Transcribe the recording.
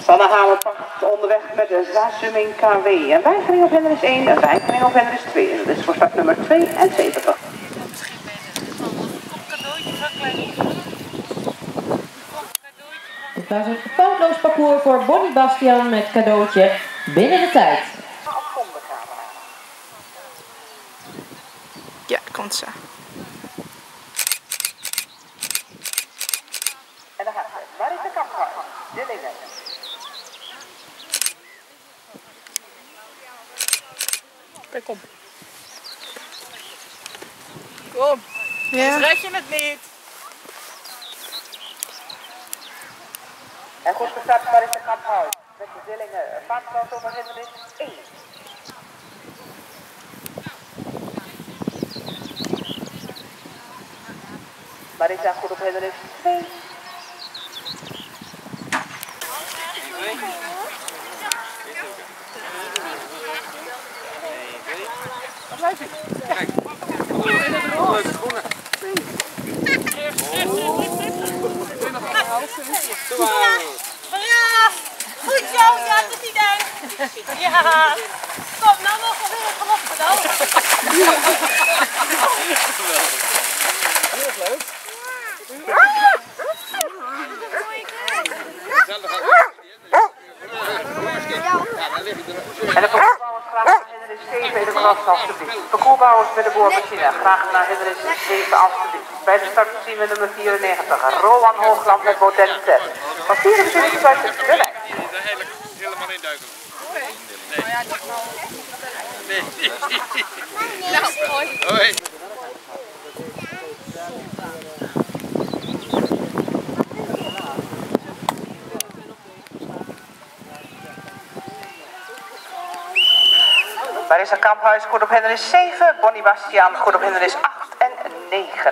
Sanne Hamerpacht onderweg met de Zazuming KW. Een weigering op hindernis 1, een weigering op hindernis 2. En dat is voor start nummer 72. Het was een foutloos parcours voor Bonnie Bastiaan met cadeautje binnen de tijd. Ja, komt ze. En dan gaat ze. Waar is de kamphuis? Dillingen. Kom. Kom. Ja. Dus red je het niet. En goed gestart, waar is de kamphuis? Met de Dillingen. Vaartstand over hindernis 1. Marisa goed op hindernis 2. Wat leuk is. Kijk. Leuke schoenen. Ja, goed zo, ja, dat is idee. Ja, kom, nou nog weer een geloof cadeau. Heel leuk. En de parcoursbouwers graag naar hindernis 7 in de klas alstublieft. Parcoursbouwers met de boormachine graag naar hindernis 7 alstublieft. Bij de start zien we nummer 94, Rowan Hoogland met model 6. Van 24 buiten de lijn. Helemaal in duiken. Nee. Nou, hoi. Waar is een kamphuis goed op hindernis 7, Bonnie Bastiaan goed op hindernis 8 en 9.